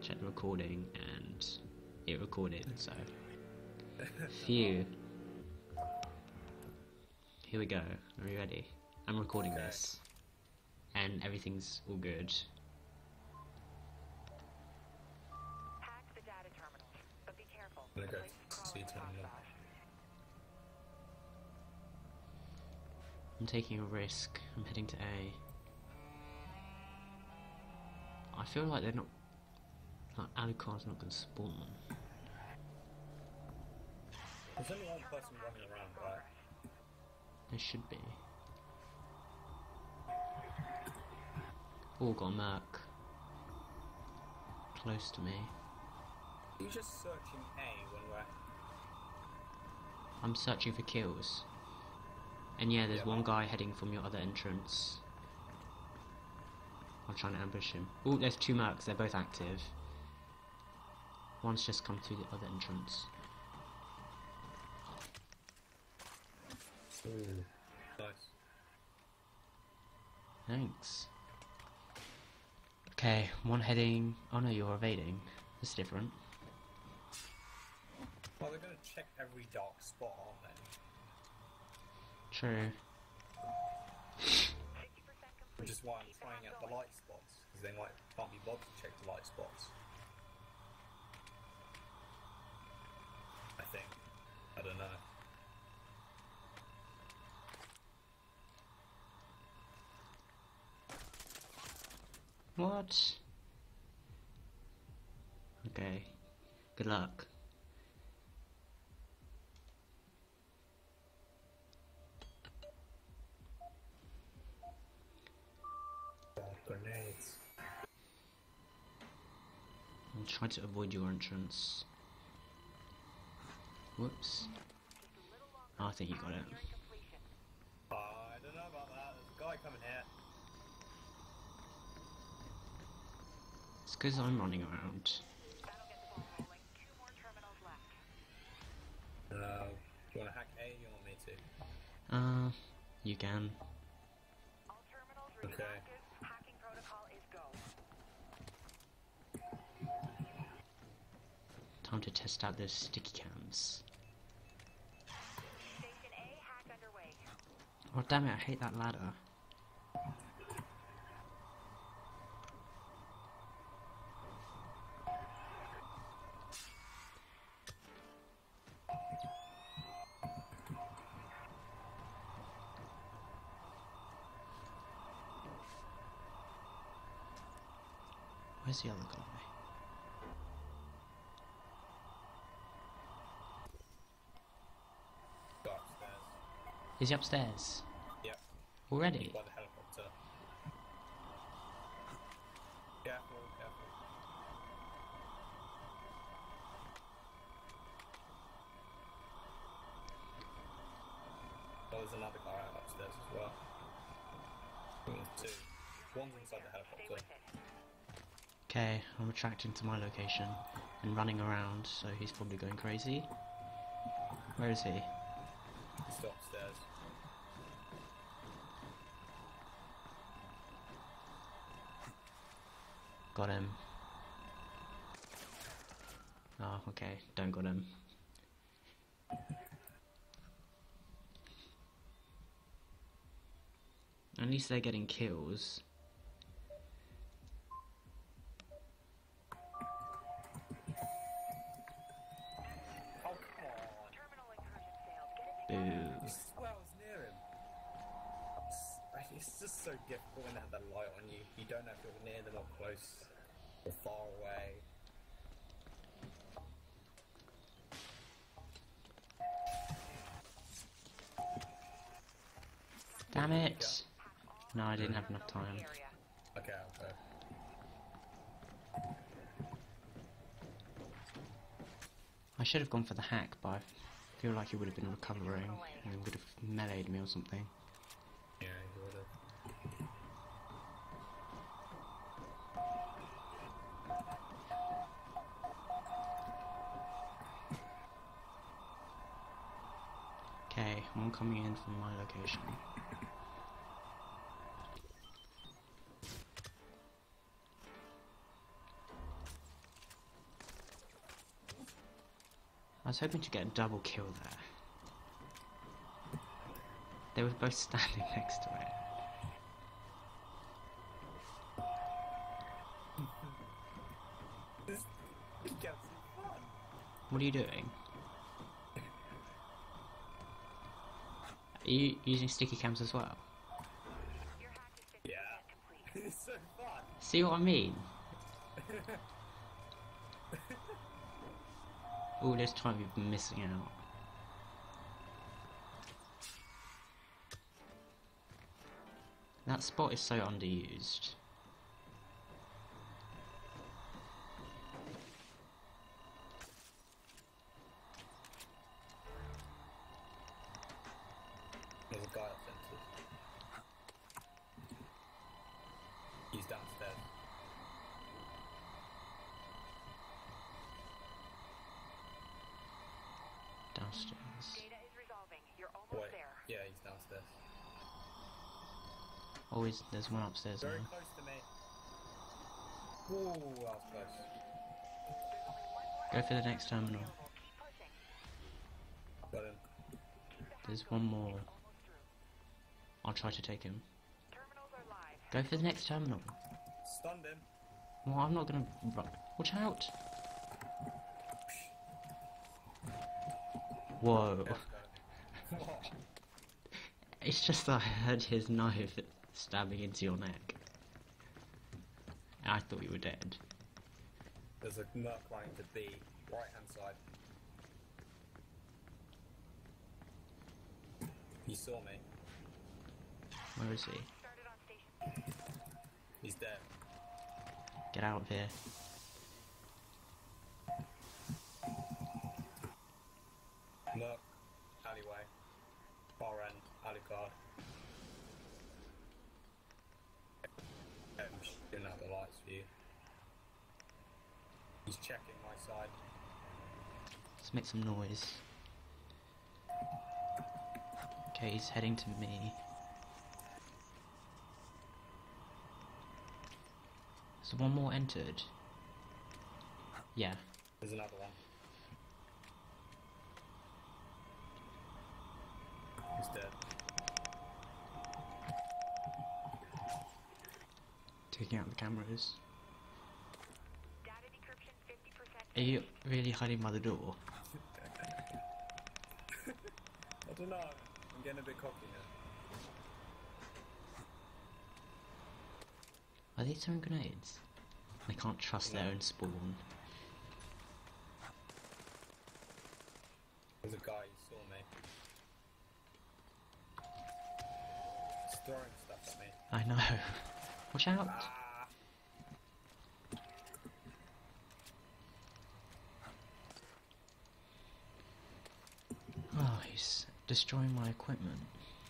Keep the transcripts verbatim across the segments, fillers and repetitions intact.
check the recording, and it recorded, so phew. Here we go. Are you ready? I'm recording Okay. this, and everything's all good. Hack the data terminal, but be careful. I'm gonna go The place is to C crawling with terminal. Oshkosh. I'm taking a risk. I'm heading to A. I feel like they're not. Like Alucard's not going to spawn. There's only one person running around, right? There should be. Oh, got a Merc. Close to me. Are you just searching A when we're... I'm searching for kills. And yeah, there's Yeah. one guy heading from your other entrance. I'm trying to ambush him. Oh, there's two Mercs, they're both active. One's just come through the other entrance. Ooh. Nice. Thanks. Okay, one heading... Oh no, you're evading. That's different. Well, they're gonna check every dark spot, aren't they? True. fifty percent complete. Which is why I'm Keep it trying on out the going. light spots, because they might can't be bothered to check the light spots. I think. I don't know. What? Okay. Good luck. Oh, grenades. I'll try to avoid your entrance. Whoops. Oh, I think you got it. Nearing completion. I don't know about that. There's a guy coming here. It's because I'm running around. That'll get the ball rolling. Two more terminals left. Uh, do you want to hack A? You want me to? Uh, you can. All terminals remain Okay. active. Hacking protocol is go. Time to test out those sticky cams. Station A hack underway. Oh damn it, I hate that ladder. Where's the other guy? Go upstairs. Is he upstairs? Yep. Already? By the helicopter. Careful, careful. Oh, there's another guy upstairs as well. I think there's two. One's inside the Stay helicopter. with it. Okay, I'm retracting to my location and running around, so he's probably going crazy. Where is he? He's still upstairs. Got him. Oh, okay, don't got him. At least they're getting kills. Oh, come on. Terminal incursion failed. Get it together. Boo. I swear I was near him. It's, it's just so difficult when they have that light on you. You don't know if you're near them or close or far away. Damn it! No, I didn't have enough time. Area. Okay, I'll go. I should have gone for the hack, but I feel like he would have been recovering and would have meleeed me or something. Yeah, you would have. Okay, one coming in from my location. I was hoping to get a double kill there. They were both standing next to it. This this game's fun. What are you doing? Are you using sticky cams as well? Your hack is fifty Yeah. percent complete. It's so fun. See what I mean? All this time you've been missing out. That spot is so underused. There's a guy upstairs. He's downstairs. Downstairs. Data is resolving. You're almost Wait. there. Yeah, he's downstairs. Always, there's one upstairs Very now. close to me. Ooh, that was close. Go for the next terminal. Available. Keep pushing. Got him. There's one more. Almost through. I'll try to take him. Terminals are live. Go for the next terminal. Stunned him. Well, I'm not gonna run. Watch out! Whoa. Let's go. What? It's just that I heard his knife stabbing into your neck. And I thought you were dead. There's a merc running to B, right hand side. He saw me. Where is he? Started on station. He's dead. Get out of here. Merc, alleyway, far end, Alucard. Um, didn't have the lights for you. He's checking my side. Let's make some noise. Okay, he's heading to me. So one more entered. Yeah. There's another one. He's dead. Taking out the cameras. Data decryption fifty percent. Are you really hiding by the door? I don't know. I'm getting a bit cocky now. Are they throwing grenades? They can't trust their No. own spawn. There's a guy who saw me. He's throwing stuff at me. I know. Watch out! Ah! Oh, he's destroying my equipment.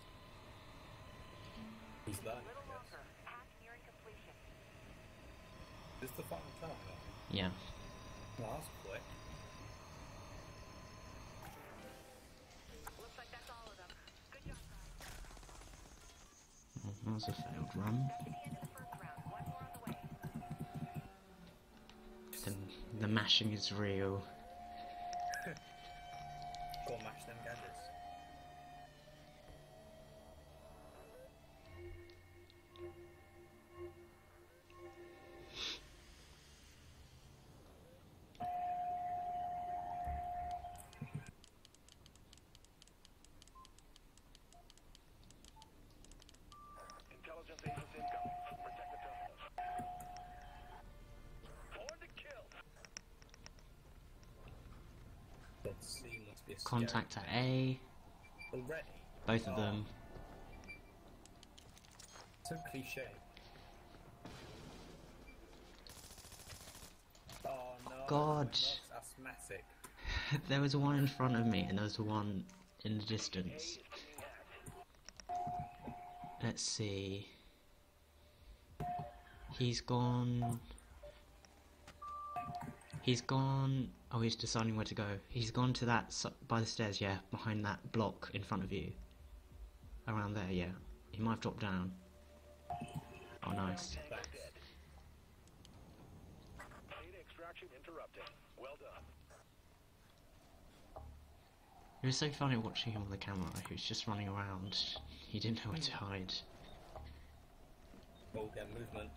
He's learning, Little I guess. longer. Hack nearing completion. This is the final terminal. Yeah. No, that's quick. Looks like that's all of them. Good job, guys. Well, that was a failed run. That's the end of the first round. One more on the way. The, the mashing is real. Go and match them gadgets. Intelligence agents incoming. Protect the terminals. Forward to kill. But C must be a Contact at A. scary- already. Both of Oh, them. So cliche. Oh no. God. Merc's asthmatic. There was one in front of me and there was one in the distance. Let's see. He's gone. He's gone. Oh, he's deciding where to go. He's gone to that s- by the stairs, yeah, behind that block in front of you. Around there, yeah. He might have dropped down. Oh, nice. Thanks. Data extraction interrupted. Well done. It was so funny watching him on the camera. He was just running around. He didn't know where to hide. Oh, get movement.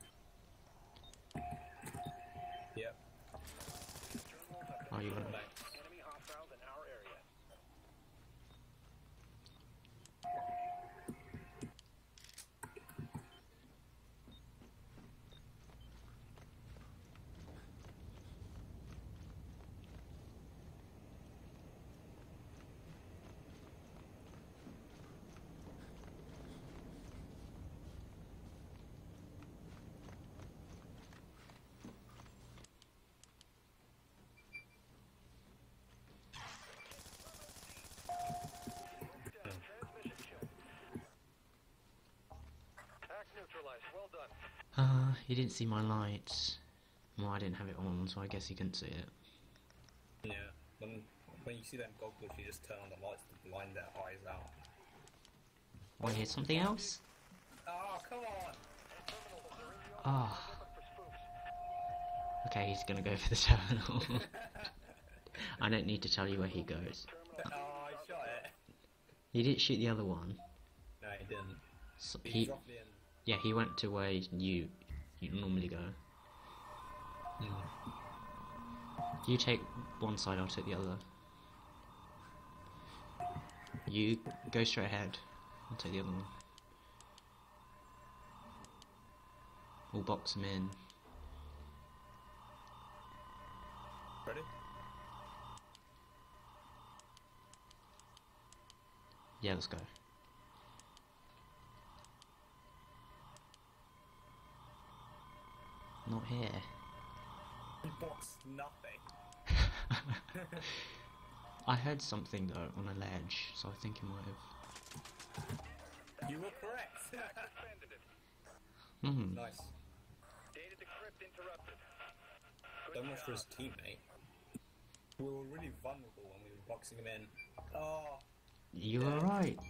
Yep. Oh, you got Thanks. Enemy hostiles in our area. Transmission kill. Hack neutralized. Well done. Uh, he didn't see my light. Well, I didn't have it on, so I guess he couldn't see it. Yeah. When when you see them goggles, you just turn on the lights to blind their eyes out. Oh, here's something else? Oh, come on! Ah. Okay, he's gonna go for the terminal. I don't need to tell you where he goes. Oh, I shot it. He didn't shoot the other one. No, he didn't. So He, he, dropped me in. yeah, he went to where you you normally go. You take one side, I'll take the other. You go straight ahead. I'll take the other one. We'll box him in. Ready? Yeah, let's go. Not here. He boxed nothing. I heard something though on a ledge, so I think he might have. You were correct. Suspended it. Hmm. Nice. Data decrypt interrupted. Good So much for his job. teammate. We were really vulnerable when we were boxing him in. Oh, You were right.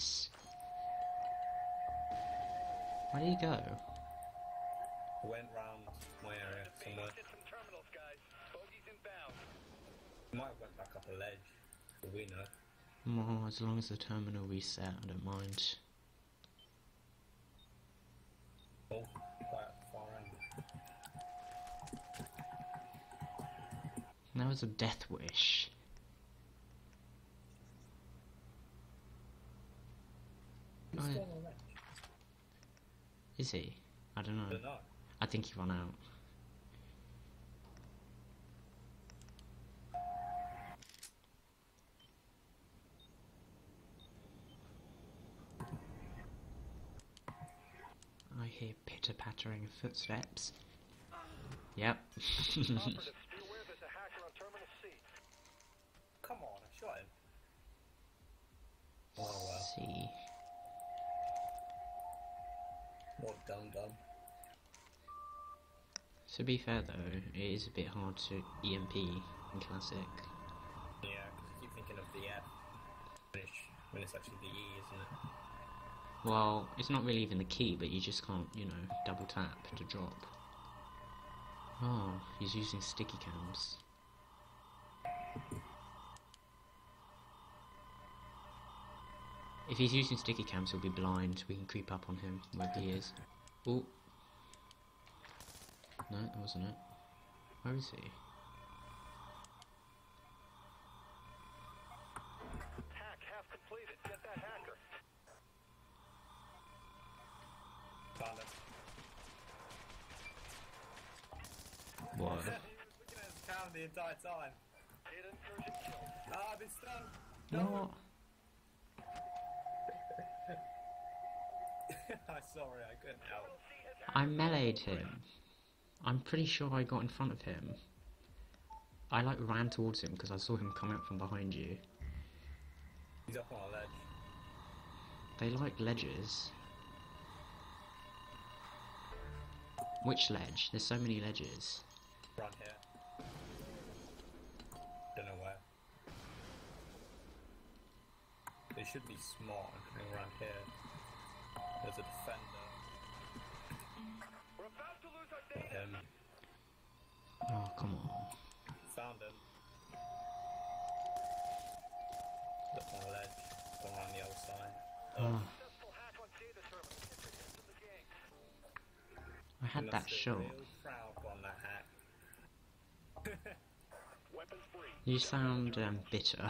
Where did he go? went round my area somewhere. Hit some terminals, guys. Bogies inbound. Might have went back up a ledge, for we know. Oh, as long as the terminal reset, I don't mind. Oh, quite at the far end. That was a death wish. He's Oh, still on the ledge. Is he? I don't I know. don't know. I think he ran out. I hear pitter-pattering footsteps. Yep. Operatives, be aware there's a hacker on Terminal C. Come on, I shot him. Oh well. See. What dum dum. To be fair though, it is a bit hard to E M P in Classic. Yeah, because you keep thinking of the F when it's, when it's actually the E, isn't it? Well, it's not really even the key, but you just can't, you know, double tap to drop. Oh, he's using sticky cams. If he's using sticky cams, he'll be blind. We can creep up on him wherever he is. Oh. No, that wasn't it. Where is he? Hack half completed. Get that hacker. Found him. What? He was looking at his cam the entire time. Data incursion killed. Ah, I've been stunned. What? I'm sorry, I couldn't help. Terminal C has I meleeed him. I'm pretty sure I got in front of him. I like ran towards him because I saw him come out from behind you. He's up on a ledge. They like ledges. Which ledge? There's so many ledges. Around here. Don't know where. They should be smart and coming around here. There's a defender. We're about to lose our Got data. him. Oh, come on. Found him. Oh, Successful hack on data terminal. Gets a hint in the game. I He had must that feel shot. real proud on that hack. Weapons free. You sound um, bitter.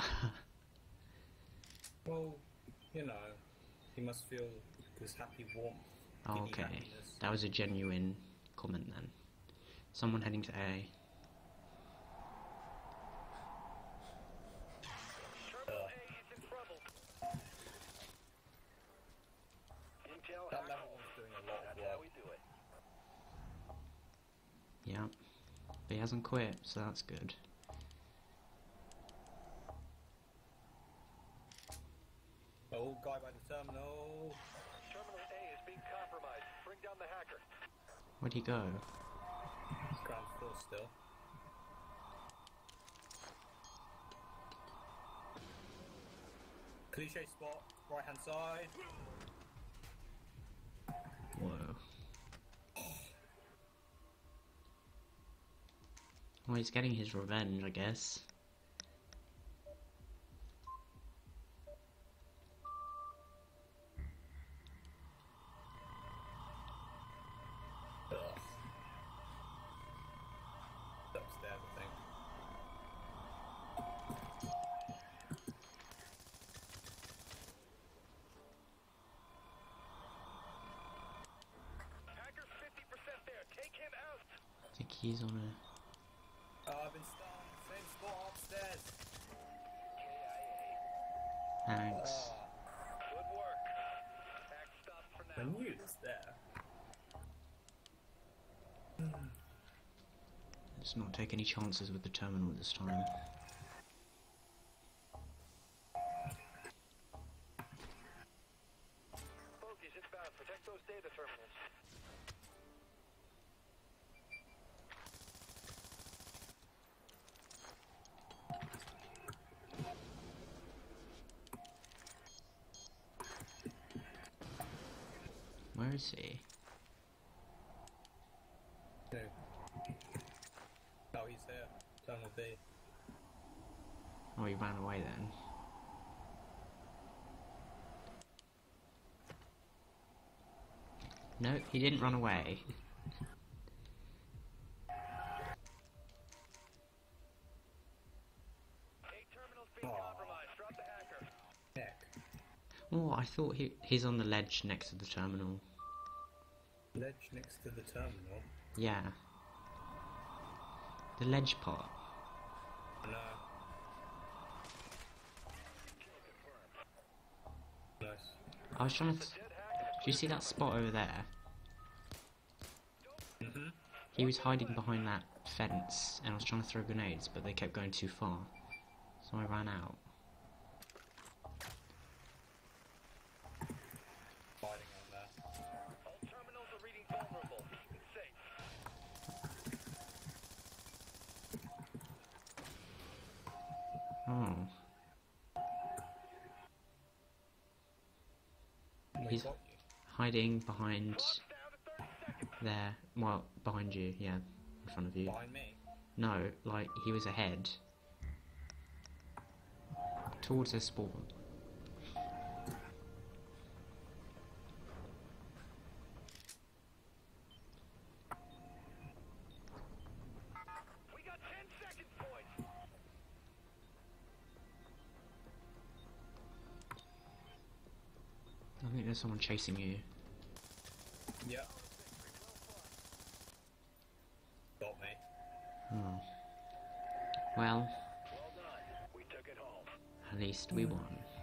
Well, you know, he must feel this happy warmth. Oh, giddy okay. happiness. That was a genuine comment then. Someone heading to A. Terminal Ugh. A is in trouble. Intel That hack level hole. one's doing a lot of That's how work. we do it. Yeah. But he hasn't quit, so that's good. Oh, guy by the terminal. Terminal A is being compromised. Bring down the hacker. Where'd he go? Ground floor still. Cliche spot, right hand side. Whoa. Well, he's getting his revenge, I guess. Ugh. It's upstairs, I think. Hacker's fifty percent there. Take him out. I think he's on a... Oh, I've been stunned. Same spot upstairs. K I A. Thanks. Ah, Good work. Hack stopped for I now. knew it was there. Let's not take any chances with the terminal this time. Bogies inbound. Protect those data terminals. Where is he? Who? Oh, he's here. Terminal B. Oh, he ran away then. No, he didn't run away. A terminal's being Aw. compromised. Drop the hacker. Heck. Oh, I thought he he's on the ledge next to the terminal. Ledge next to the terminal. Yeah. The ledge part. No. Nice. I was trying to... Th Dead hack. Do you see that spot over there? Mm-hmm. He was hiding behind that fence, and I was trying to throw grenades, but they kept going too far. So I ran out. Fighting on there. All terminals are reading vulnerable. Keep it safe. Oh. They He's got you. hiding behind Clock's down to thirty seconds. there. Well, behind you, yeah. In front of you. Behind me. No, like, he was ahead. Towards the spawn. We got ten seconds, boys. I think there's someone chasing you. Yeah. Got me. Oh. Well, Well done. We took it home. at least we won.